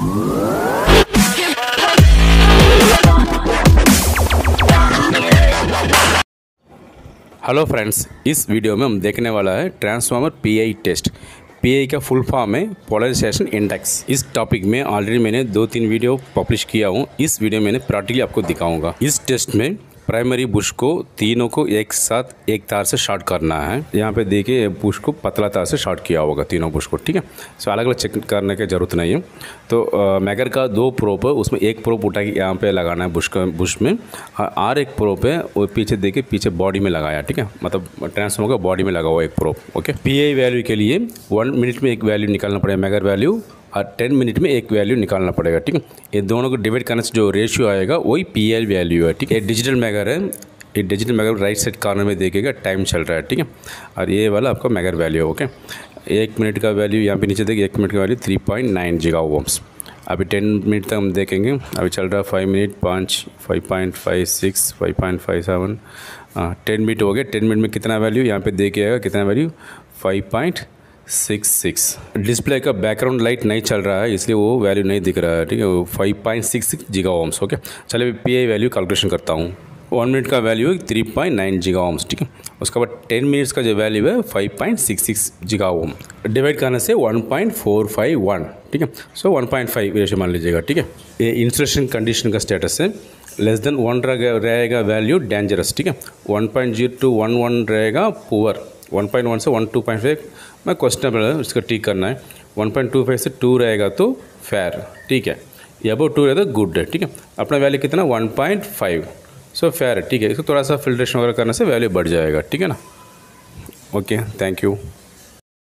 Hello friends, इस video में हम देखने वाला है ट्रांसफार्मर पीआई टेस्ट। पीआई का फुल फॉर्म है पोलराइजेशन इंडेक्स। इस टॉपिक में ऑलरेडी मैंने 2-3 वीडियो पब्लिश किया हूँ। इस वीडियो में मैंने प्रैक्टिकली आपको दिखाऊंगा। इस टेस्ट में प्राइमरी बुश को तीनों को एक साथ एक तार से शॉर्ट करना है। यहाँ पे देखिए बुश को पतला तार से शॉर्ट किया होगा तीनों बुश को, ठीक है। सो अलग अलग चेक करने की ज़रूरत नहीं है। तो मैगर का 2 प्रोप है, उसमें एक प्रोप उठा के यहाँ पे लगाना है बुश में, और एक प्रोप है वो पीछे देखिए पीछे बॉडी में लगाया, ठीक है। मतलब ट्रांसफार्मर का बॉडी में लगा हुआ एक प्रोप। ओके, पीआई वैल्यू के लिए 1 मिनट में एक वैल्यू निकालना पड़ेगा मैगर वैल्यू, और 10 मिनट में एक वैल्यू निकालना पड़ेगा, ठीक है। ये दोनों को डिवाइड करने से जो रेशियो आएगा वही पीएल वैल्यू है, ठीक है। ये डिजिटल मैगर है। ये digital megger right side corner में देखिएगा टाइम चल रहा है, ठीक है। और ये वाला आपका मैगर वैल्यू है। ओके, 1 मिनट का वैल्यू यहाँ पे नीचे देखिए, 1 मिनट का वैल्यू 3.9 गीगा ओम्स। अभी 10 मिनट तक हम देखेंगे। अभी चल रहा है 5 मिनट 5, 5.56, 5.57, 10 मिनट हो गए। 10 मिनट में कितना वैल्यू यहाँ पे देखिएगा, कितना वैल्यू 5.66। डिस्प्ले का बैकग्राउंड लाइट नहीं चल रहा है इसलिए वो वैल्यू नहीं दिख रहा है, ठीक है। वो 5.66 गीगा ओम्स। ओके, चलिए पीआई वैल्यू कैलकुलेशन करता हूँ। 1 मिनट का वैल्यू है 3.9 गीगा ओम्स, ठीक है। उसके बाद 10 मिनट्स का जो वैल्यू है 5.66 गीगा ओम। डिवाइड करने से 1.451, ठीक है। सो 1.5 रेशियो मान लीजिएगा, ठीक है। ये इंस्टॉलेशन कंडीशन का स्टेटस है। लेस देन 1 रहेगा वैल्यू डेंजरस, ठीक है। 1.0 to 1 रहेगा पुअर। 1.1 से 1 2.5 मैं क्वेश्चनेबल है, उसका ठीक करना है। 1.25 से 2 रहेगा तो फेयर, ठीक है। ये अबाउट 2 रहेगा तो गुड है, ठीक है। अपना वैल्यू कितना 1.5, सो फेयर है, ठीक है। इसको थोड़ा सा फिल्ट्रेशन वगैरह करने से वैल्यू बढ़ जाएगा, ठीक है ना। Okay, thank you.